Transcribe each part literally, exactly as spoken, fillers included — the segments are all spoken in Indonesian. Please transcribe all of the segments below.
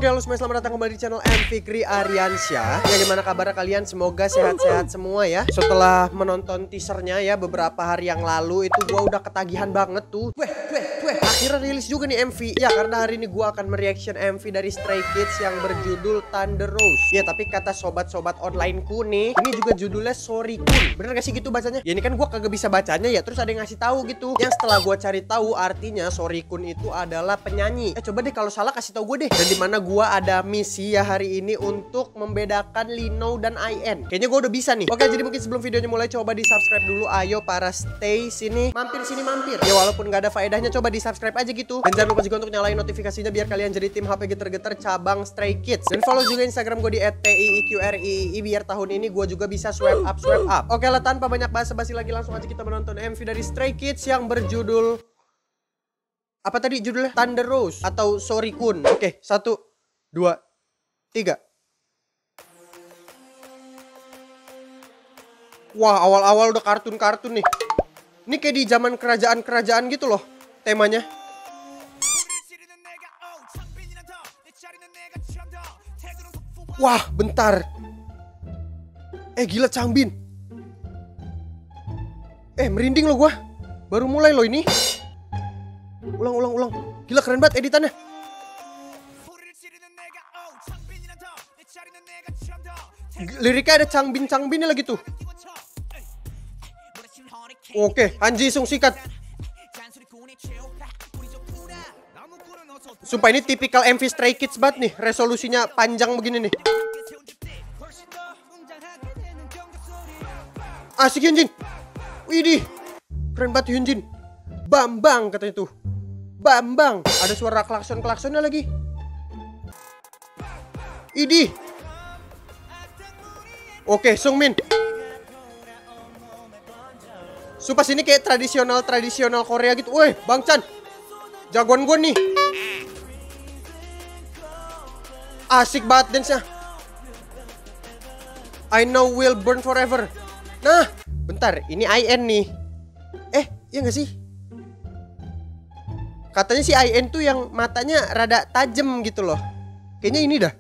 Oke, halo semuanya, selamat datang kembali di channel M Fikri Aryansyah. Ya, gimana kabar kalian? Semoga sehat-sehat semua ya. Setelah menonton teasernya ya beberapa hari yang lalu, itu gua udah ketagihan banget tuh. Weh, weh, weh. Akhirnya rilis juga nih M V. Ya, karena hari ini gua akan mereaction M V dari Stray Kids yang berjudul Thunder Rose. Ya, tapi kata sobat-sobat onlineku nih, ini juga judulnya Sorry Kun. Bener gak sih gitu bacanya? Ya, ini kan gua kagak bisa bacanya ya, terus ada yang ngasih tahu gitu. Yang setelah gua cari tahu artinya Sorry Kun itu adalah penyanyi. Eh, coba deh kalau salah kasih tahu gue deh. Dan dimana gua ada misi ya hari ini untuk membedakan Lino dan I N. Kayaknya gua udah bisa nih. Oke, jadi mungkin sebelum videonya mulai coba di subscribe dulu. Ayo para stay sini, mampir sini mampir. Ya walaupun gak ada faedahnya, coba di subscribe aja gitu. Dan jangan lupa juga untuk nyalain notifikasinya biar kalian jadi tim H P geter-geter cabang Stray Kids. Dan follow juga Instagram gue di et t i i q r i i biar tahun ini gue juga bisa swipe up swipe up. Oke lah, tanpa banyak basa-basi lagi langsung aja kita menonton M V dari Stray Kids yang berjudul apa tadi judulnya? Thunder Rose atau Sorry Kun. Oke, satu, dua, tiga. Wah, awal-awal udah kartun-kartun nih. Ini kayak di zaman kerajaan-kerajaan gitu loh temanya. Wah, bentar. Eh, gila Changbin. Eh, merinding loh gua. Baru mulai loh ini. Ulang, ulang, ulang. Gila keren banget editannya. Liriknya ada Changbin-Changbinnya lagi tuh. Oke, Hanji Sung sikat. Sumpah ini tipikal M V Stray Kids banget nih. Resolusinya panjang begini nih. Asik Hyunjin. Widih, keren banget Hyunjin. Bambang katanya tuh. Bambang. Ada suara klakson-klaksonnya lagi. Idih. Oke, Sungmin. Sumpah sini kayak tradisional-tradisional Korea gitu. Woi, Bang Chan. Jagoan gue nih. Asik banget dance-nya. I know will burn forever. Nah, bentar, ini I N nih. Eh, iya gak sih? Katanya si I N tuh yang matanya rada tajam gitu loh. Kayaknya ini dah.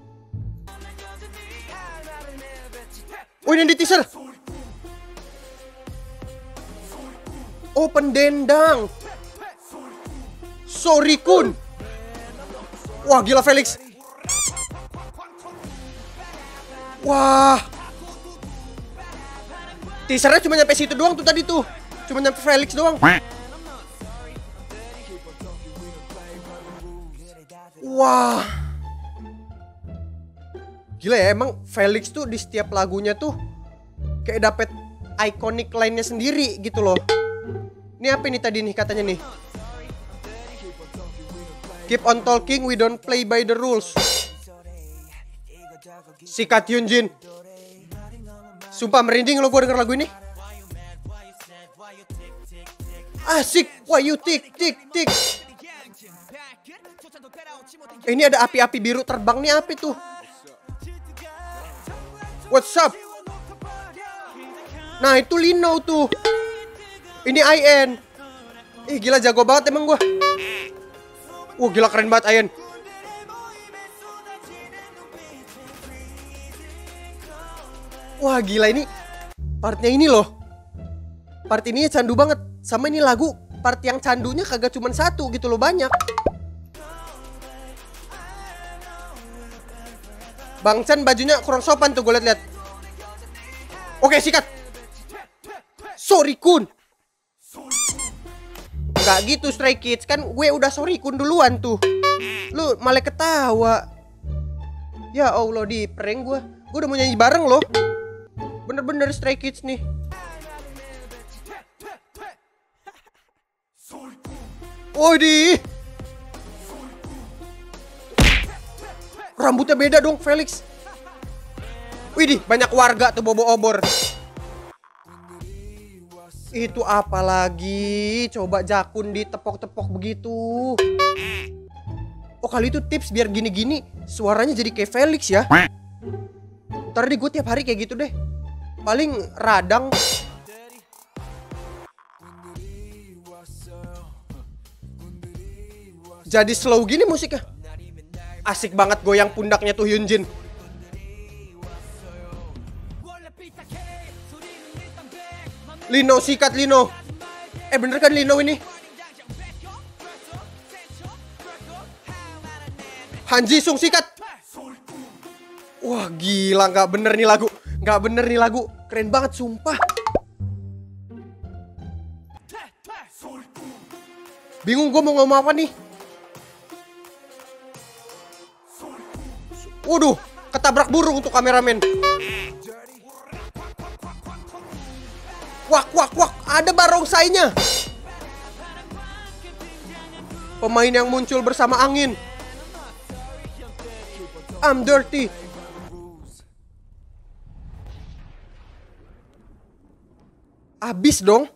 Oh, ini di teaser. Oh, pendendang. Sorry Kun. Wah, gila Felix. Wah. Teasernya cuma nyampe situ doang tuh tadi tuh. Cuma nyampe Felix doang. Wah. Gila ya, emang Felix tuh di setiap lagunya tuh kayak dapet iconic line-nya sendiri gitu loh. Ini apa nih tadi nih katanya nih? Keep on talking, we don't play by the rules. Sikat Hyunjin. Sumpah merinding lo gue denger lagu ini. Asik. Wah, you tik tik tik. Eh, ini ada api-api biru terbang nih, apa tuh? What's up? Nah, itu Lino tuh. Ini I N. Ih, gila jago banget emang gua. Wah, gila keren banget I N. Wah, gila ini partnya ini loh. Part ini candu banget. Sama ini lagu part yang candunya kagak cuma satu gitu loh, banyak. Bang Chan bajunya kurang sopan tuh gue liat-liat. Oke, sikat. Sorry Kun. Gak gitu Stray Kids, kan gue udah Sorry Kun duluan tuh. Lu malah ketawa. Ya Allah, di prank gue. Gue udah mau nyanyi bareng loh. Bener-bener Stray Kids nih. Widih. Rambutnya beda dong Felix. Widih, banyak warga tuh bobo obor. Itu apa lagi? Coba Jakun ditepok-tepok begitu. Oh, kali itu tips biar gini-gini suaranya jadi kayak Felix ya. Ntar deh gue tiap hari kayak gitu deh. Paling radang. Jadi slow gini musiknya. Asik banget goyang pundaknya tuh Hyunjin. Lino sikat Lino. Eh bener kan Lino ini? Han Jisung sikat. Wah gila, nggak bener nih lagu. Nggak bener nih lagu. Keren banget sumpah. Bingung gue mau ngomong apa nih. Waduh, ketabrak burung untuk kameramen. Wak wak wak, ada barongsainya. Pemain yang muncul bersama angin. I'm dirty. Abis dong.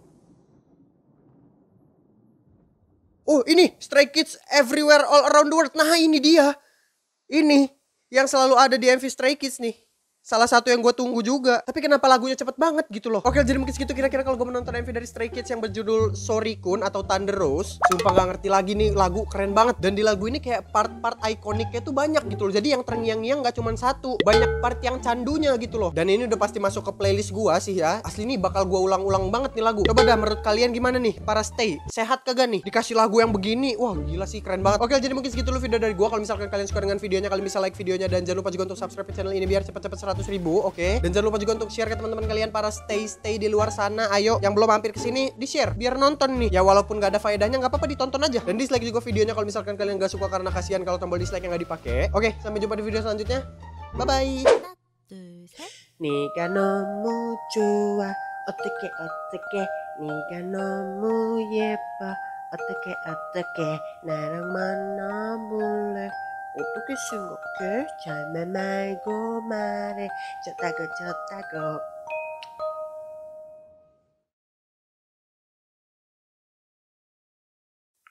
Oh ini Stray Kids everywhere all around the world. Nah ini dia. Ini yang selalu ada di M V Stray Kids nih. Salah satu yang gue tunggu juga. Tapi kenapa lagunya cepet banget gitu loh. Oke jadi mungkin segitu kira-kira kalau gue menonton M V dari Stray Kids yang berjudul Sorry Kun atau Thunder Rose. Sumpah gak ngerti lagi nih, lagu keren banget. Dan di lagu ini kayak part-part ikoniknya tuh banyak gitu loh. Jadi yang terngiang-ngiang gak cuma satu, banyak part yang candunya gitu loh. Dan ini udah pasti masuk ke playlist gue sih ya. Asli nih bakal gue ulang-ulang banget nih lagu. Coba dah menurut kalian gimana nih para Stay? Sehat kagak nih dikasih lagu yang begini? Wah gila sih, keren banget. Oke jadi mungkin segitu dulu video dari gue. Kalau misalkan kalian suka dengan videonya, kalian bisa like videonya. Dan jangan lupa juga untuk subscribe channel ini biar cepet-cepet seratus ribu. Oke. Dan jangan lupa juga untuk share ke teman-teman kalian para stay-stay di luar sana. Ayo, yang belum mampir ke sini di-share biar nonton nih. Ya walaupun gak ada faedahnya nggak apa-apa, ditonton aja. Dan dislike juga videonya kalau misalkan kalian gak suka karena kasihan kalau tombol dislike yang gak dipakai. Oke, sampai jumpa di video selanjutnya. Bye bye. Nika nomu jua, oteke oteke, nika nomu yepa, oteke oteke, narang mana boleh. 어떻게 생각해? 잘만 말고 말해. 좋다고 좋다고